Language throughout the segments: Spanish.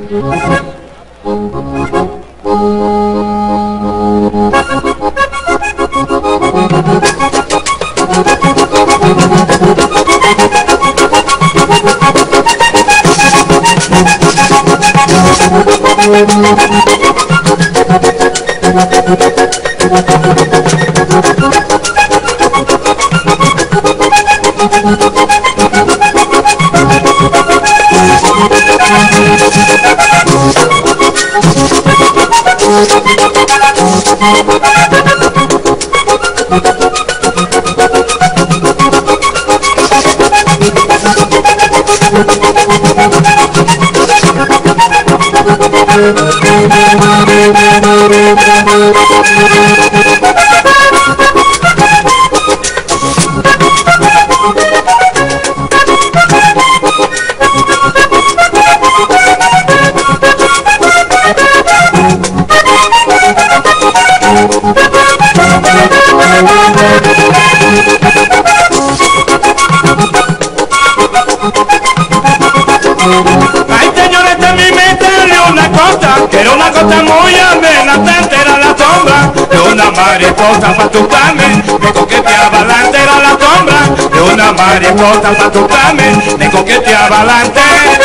Ay, señores, está en mi mente de una cosa, que era una cosa muy amenazante, era la sombra de una mariposa mastucame, me coqueteaba delante, era la sombra de una mariposa mastucame, me coqueteaba delante.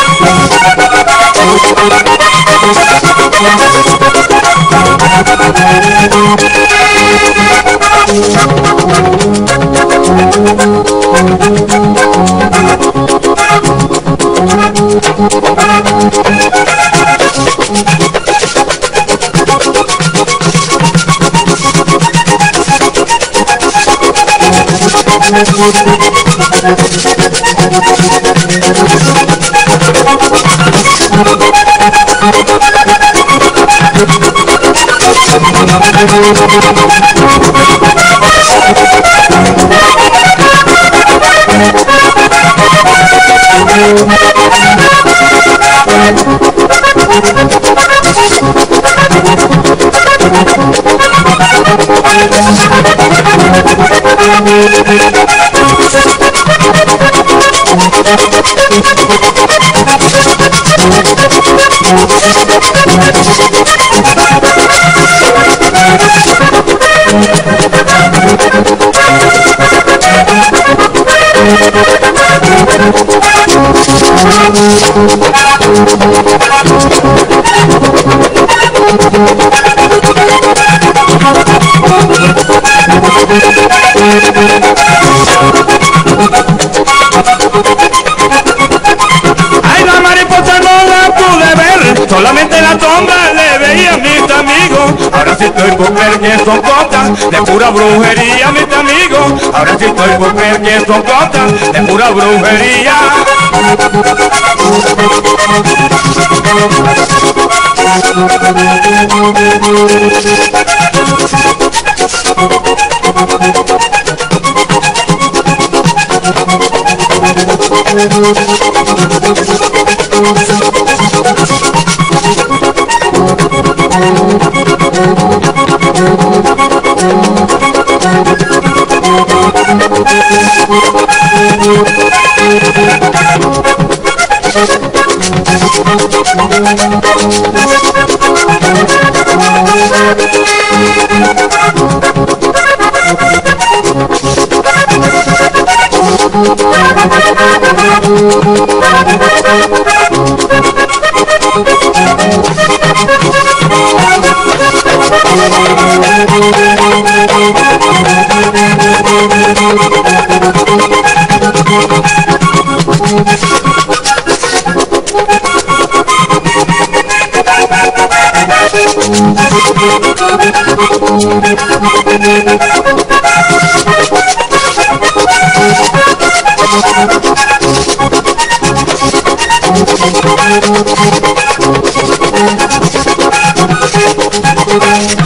Ay, la mariposa no la pude ver, solamente la sombra le veía a mis amigos. Ahora sí estoy por ver que son cosas de pura brujería, mis amigos. Ahora sí estoy por ver que son cosas de pura brujería. Thank you.